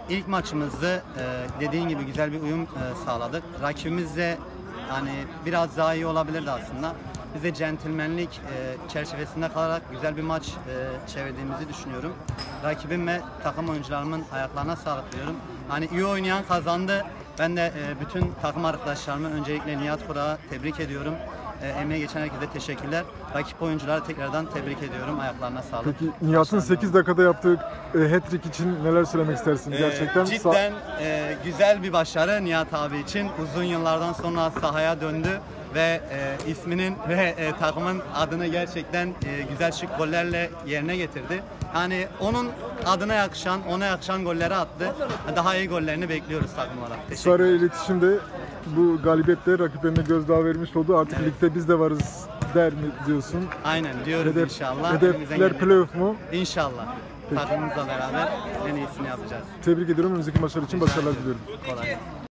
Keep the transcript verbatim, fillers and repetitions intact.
ilk maçımızda e, dediğin gibi güzel bir uyum e, sağladık. Rakibimiz de yani biraz daha iyi olabilirdi aslında. Biz de centilmenlik e, çerçevesinde kalarak güzel bir maç e, çevirdiğimizi düşünüyorum. Rakibim ve takım oyuncularımın ayaklarına sağlık diyorum. Hani iyi oynayan kazandı. Ben de e, bütün takım arkadaşlarımı öncelikle Nihat Kurak'ı tebrik ediyorum. E, emeği geçen herkese teşekkürler. Rakip oyuncuları tekrardan tebrik ediyorum. Ayaklarına sağlık. Peki Nihat'ın sekiz dakikada yaptığı e, hat-trick için neler söylemek istersin? Ee, Gerçekten cidden e, güzel bir başarı Nihat abi için. Uzun yıllardan sonra sahaya döndü ve e, isminin ve e, takımın adını gerçekten e, güzel şık gollerle yerine getirdi. Yani onun adına yakışan, ona yakışan golleri attı. Daha iyi gollerini bekliyoruz takım olarak. Teşekkür Sarı ederim. iletişimde bu galibiyetle rakiplerine gözdağı vermiş oldu. Artık Evet. ligde biz de varız der mi diyorsun? Aynen diyoruz Hedef, inşallah. Elimizden hedefler geleni- playoff mu? İnşallah. Peki. Takımımızla beraber en iyisini yapacağız. Tebrik ediyorum. Önümüzdeki maçlar için başarılar diliyorum. Kolay gelsin.